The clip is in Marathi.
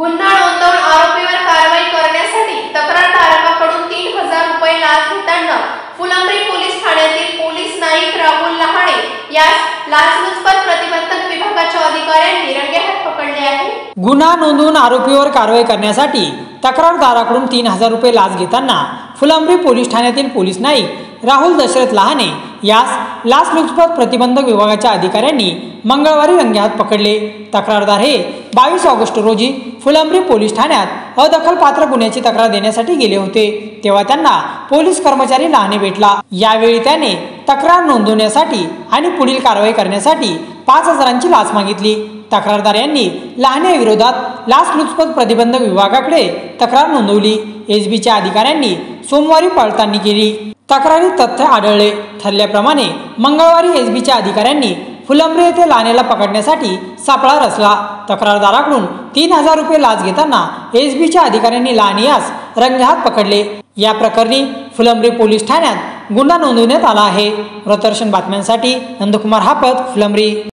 गुन्हा नोंदवून आरोपीवर कारवाई करण्यासाठी तक्रारदाराकडून 3000 रुपये लाच घेताना फुलंब्री पोलीस ठाण्यातील पोलीस नाईक राहुल लहाने यास लाचलुचपत प्रतिबंधक विभागाच्या अधिकाऱ्यांनी रंगेहात पकडले आहे। गुन्हा नोंदवून आरोपीवर कारवाई करण्यासाठी तक्रारदाराकडून 3000 रुपये लाच घेताना फुलंब्री पोलीस ठाण्यातील पोलीस नाईक राहुल दशरथ लहाने यास लाचलुचपत प्रतिबंधक विभागाच्या अधिकाऱ्यांनी मंगळवारी रंगेहात पकडले। तक्रारदार हे 22 ऑगस्ट रोजी फुलंब्री पोलीस ठाण्यात अदखलपात्र गुन्ह्याची तक्रार देण्यासाठी गेले होते, तेव्हा त्यांना पोलीस कर्मचारी लहाने भेटला। यावेळी त्याने तक्रार नोंदवण्यासाठी आणि पुढील कारवाई करण्यासाठी 5000ची लाच मागितली। तक्रारदार यांनी लहाने विरोधात लाचलुचपत प्रतिबंधक विभागाकडे तक्रार नोंदवली। एसबीच्या अधिकाऱ्यांनी सोमवारी पडताळणी केली। तक्रारीत तथ्य आढळले ठरल्याप्रमाणे मंगळवारी एसबीच्या अधिकाऱ्यांनी फुलंब्री येथे लहानेला पकडण्यासाठी सापळा रचला। तक्रारदाराकडून 3000 रुपये लाच घेताना एसबीच्या अधिकाऱ्यांनी लहाने यास रंगेहात पकडले। या प्रकरणी फुलंब्री पोलीस ठाण्यात गुन्हा नोंदवण्यात आला आहे। वृत्तदर्शन बातम्यांसाठी नंदकुमार हापत, फुलंब्री।